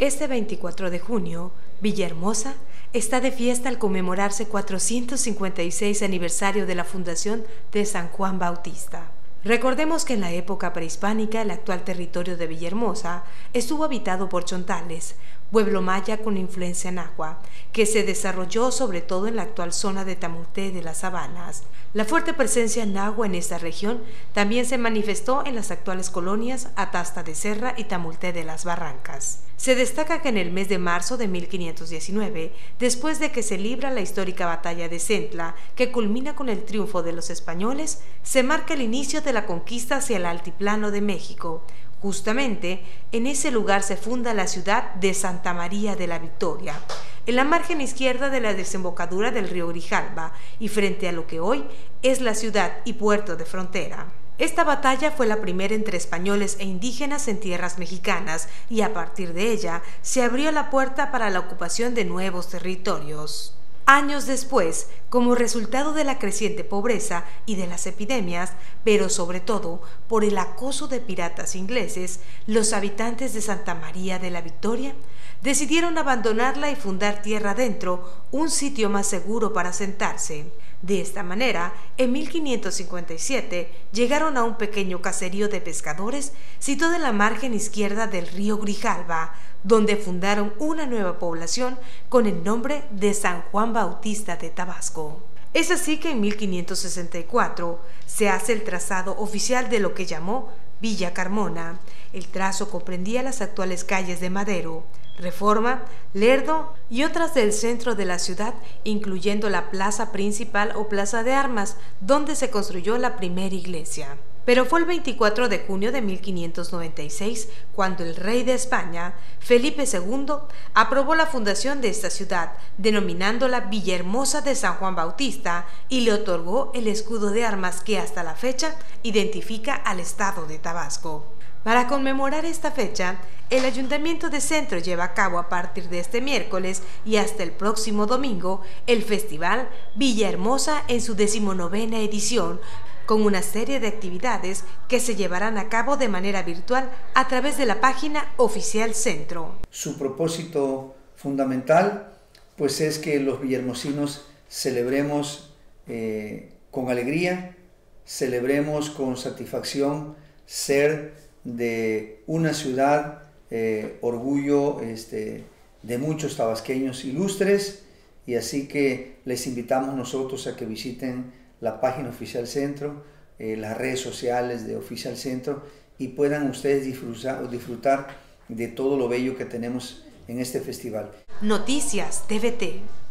Este 24 de junio, Villahermosa está de fiesta al conmemorarse 456 aniversario de la fundación de San Juan Bautista. Recordemos que en la época prehispánica el actual territorio de Villahermosa estuvo habitado por chontales, pueblo maya con influencia náhua, que se desarrolló sobre todo en la actual zona de Tamulté de las Sabanas. La fuerte presencia náhua en esta región también se manifestó en las actuales colonias Atasta de Serra y Tamulté de las Barrancas. Se destaca que en el mes de marzo de 1519, después de que se libra la histórica batalla de Centla, que culmina con el triunfo de los españoles, se marca el inicio de la conquista hacia el altiplano de México. Justamente en ese lugar se funda la ciudad de Santa María de la Victoria, en la margen izquierda de la desembocadura del río Grijalva y frente a lo que hoy es la ciudad y puerto de frontera. Esta batalla fue la primera entre españoles e indígenas en tierras mexicanas y a partir de ella se abrió la puerta para la ocupación de nuevos territorios. Años después, como resultado de la creciente pobreza y de las epidemias, pero sobre todo por el acoso de piratas ingleses, los habitantes de Santa María de la Victoria decidieron abandonarla y fundar tierra adentro, un sitio más seguro para asentarse. De esta manera, en 1557 llegaron a un pequeño caserío de pescadores situado en la margen izquierda del río Grijalva, donde fundaron una nueva población con el nombre de San Juan Bautista de Tabasco. Es así que en 1564 se hace el trazado oficial de lo que llamó Villa Carmona. El trazo comprendía las actuales calles de Madero, Reforma, Lerdo y otras del centro de la ciudad, incluyendo la plaza principal o plaza de armas, donde se construyó la primera iglesia. Pero fue el 24 de junio de 1596 cuando el rey de España, Felipe II, aprobó la fundación de esta ciudad, denominándola Villahermosa de San Juan Bautista, y le otorgó el escudo de armas que hasta la fecha identifica al estado de Tabasco. Para conmemorar esta fecha, el Ayuntamiento de Centro lleva a cabo a partir de este miércoles y hasta el próximo domingo el Festival Villahermosa en su 19ª edición, con una serie de actividades que se llevarán a cabo de manera virtual a través de la página oficial Centro. Su propósito fundamental pues es que los villahermosinos celebremos con alegría, celebremos con satisfacción ser de una ciudad orgullo de muchos tabasqueños ilustres, y así que les invitamos nosotros a que visiten la página Oficial Centro, las redes sociales de Oficial Centro, y puedan ustedes disfrutar de todo lo bello que tenemos en este festival. Noticias TVT.